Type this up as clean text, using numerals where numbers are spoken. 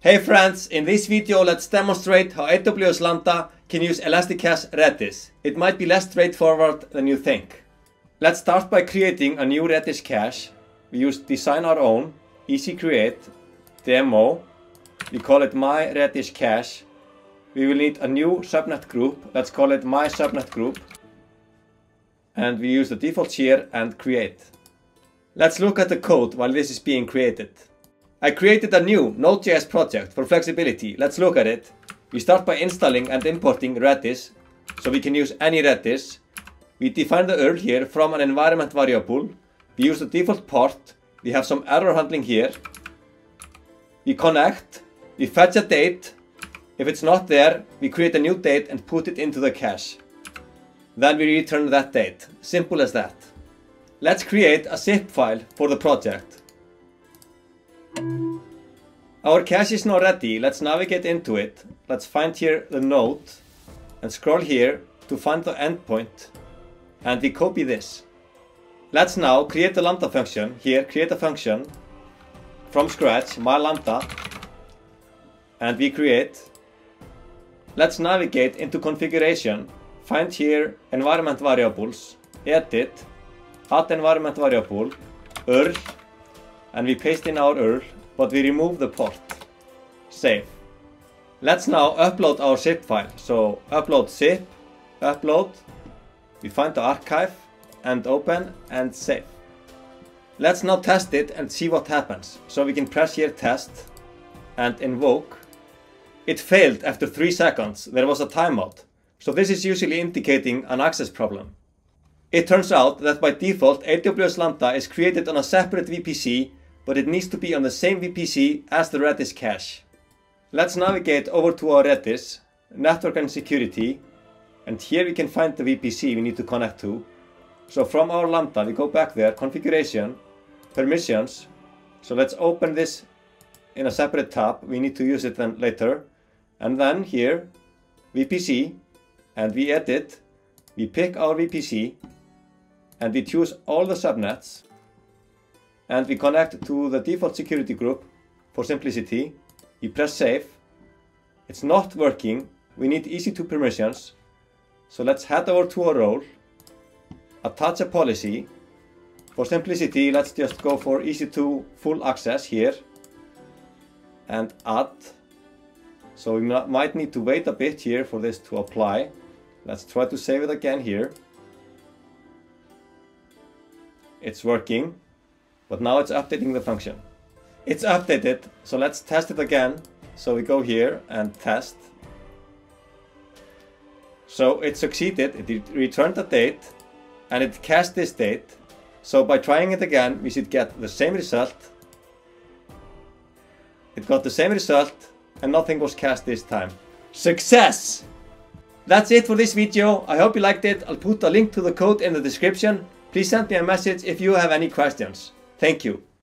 Hey friends, in this video let's demonstrate how AWS Lambda can use ElastiCache Redis. It might be less straightforward than you think. Let's start by creating a new Redis cache. We use design our own, easy create, demo. We call it my Redis cache. We will need a new subnet group. Let's call it my subnet group. And we use the defaults here and create. Let's look at the code while this is being created. I created a new NodeJS project for flexibility. Let's look at it. We start by installing and importing Redis, so we can use any Redis. We define the URL here from an environment variable. We use the default port. We have some error handling here. We connect. We fetch a date. If it's not there, we create a new date and put it into the cache. Then we return that date. Simple as that. Let's create a zip file for the project. Our cache is now ready. Let's navigate into it. Let's find here the node and scroll here to find the endpoint, and we copy this. Let's now create a Lambda function. Here, create a function from scratch, my Lambda, and we create. Let's navigate into configuration, find here environment variables, edit, add environment variable, URL, and we paste in our URL, but we remove the port. Save. Let's now upload our zip file. So upload zip, upload, we find the archive and open and save. Let's now test it and see what happens. So we can press here test and invoke. It failed after 3 seconds. There was a timeout. So this is usually indicating an access problem. It turns out that by default AWS Lambda is created on a separate VPC, but it needs to be on the same VPC as the Redis cache. Let's navigate over to our Redis, network and security, and here we can find the VPC we need to connect to. So from our Lambda we go back there, configuration, permissions. So let's open this in a separate tab. We need to use it then later. And then here, VPC, and we edit, we pick our VPC, and we choose all the subnets, and we connect to the default security group for simplicity. We press save. It's not working. We need EC2 permissions. So let's head over to our role, attach a policy. For simplicity, let's just go for EC2 full access here and add. So we might need to wait a bit here for this to apply. Let's try to save it again here. It's working. But now it's updating the function. It's updated, so let's test it again. So we go here and test. So it succeeded, it returned the date, and it cached this date. So by trying it again, we should get the same result. It got the same result, and nothing was cached this time. Success! That's it for this video. I hope you liked it. I'll put a link to the code in the description. Please send me a message if you have any questions. Thank you.